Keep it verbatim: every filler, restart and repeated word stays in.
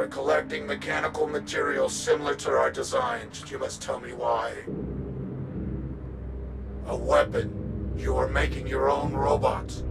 are collecting mechanical materials similar to our designs. You must tell me why. A weapon. You are making your own robots.